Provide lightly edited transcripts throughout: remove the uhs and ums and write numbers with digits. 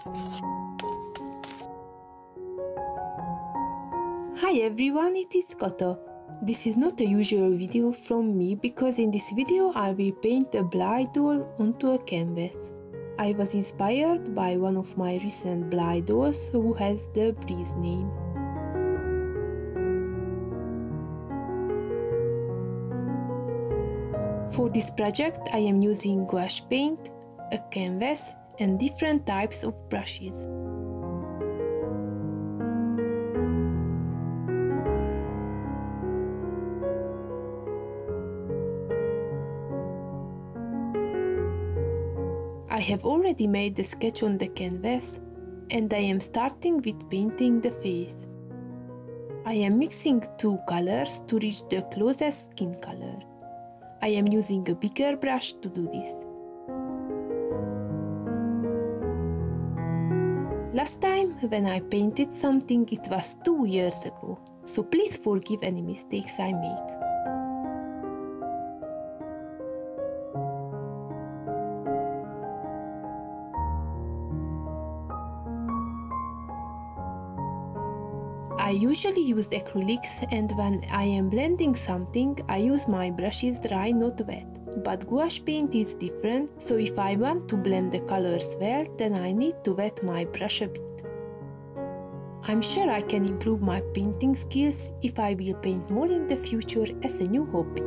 Hi everyone, it is Kata. This is not a usual video from me because in this video I will paint a Blythe doll onto a canvas. I was inspired by one of my recent Blythe dolls who has the Blythe name. For this project I am using gouache paint, a canvas and different types of brushes. I have already made the sketch on the canvas and I am starting with painting the face. I am mixing two colors to reach the closest skin color. I am using a bigger brush to do this. Last time when I painted something it was 2 years ago, so please forgive any mistakes I make. I usually use acrylics and when I am blending something I use my brushes dry, not wet. But gouache paint is different, so if I want to blend the colors well, then I need to wet my brush a bit. I'm sure I can improve my painting skills if I will paint more in the future as a new hobby.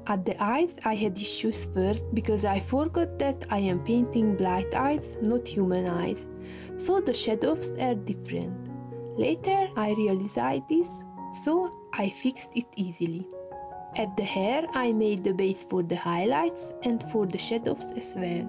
At the eyes, I had issues first because I forgot that I am painting Blythe eyes, not human eyes, so the shadows are different. Later, I realized this, so I fixed it easily. At the hair, I made the base for the highlights and for the shadows as well.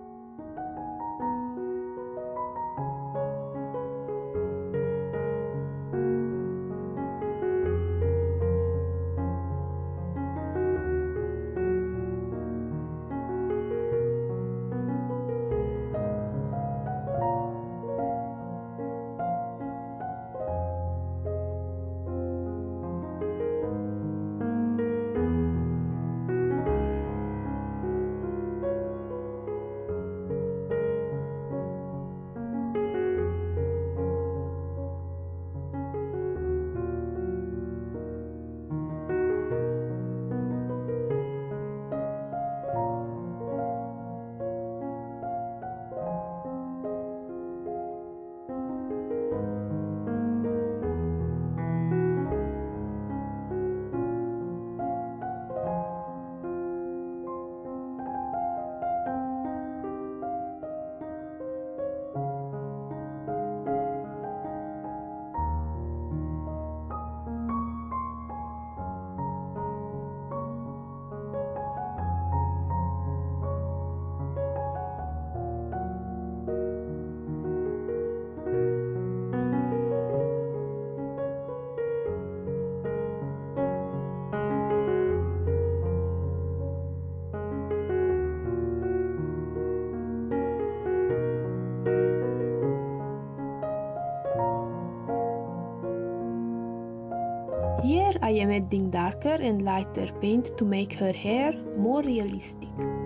Here I am adding darker and lighter paint to make her hair more realistic.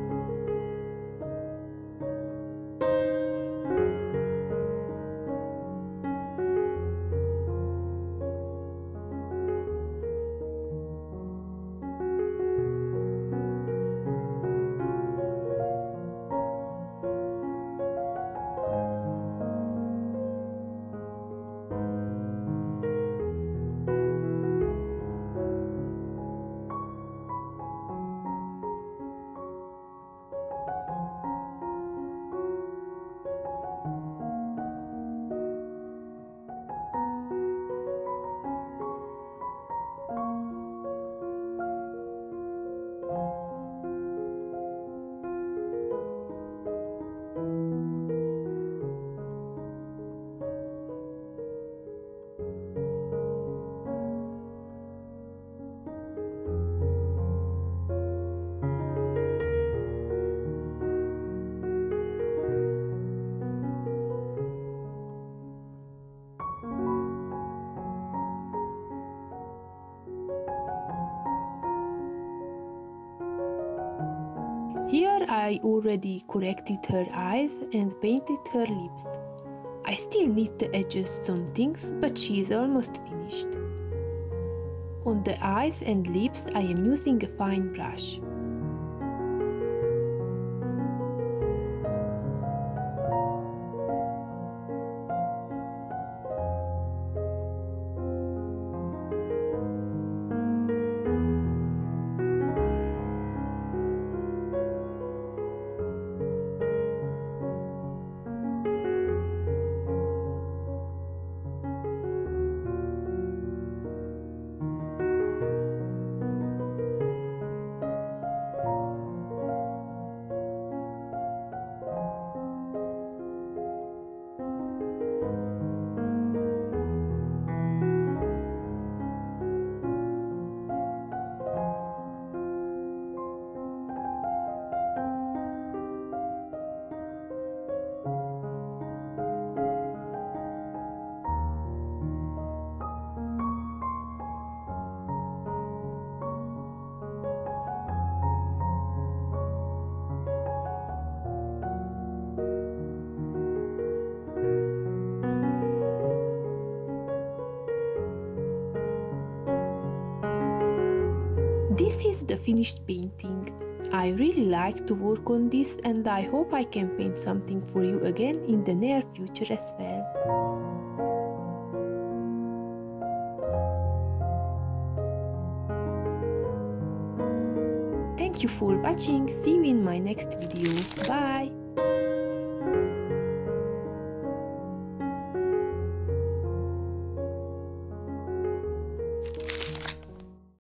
Here I already corrected her eyes and painted her lips. I still need to adjust some things, but she is almost finished. On the eyes and lips I am using a fine brush. This is the finished painting. I really like to work on this and I hope I can paint something for you again in the near future as well. Thank you for watching, see you in my next video, bye!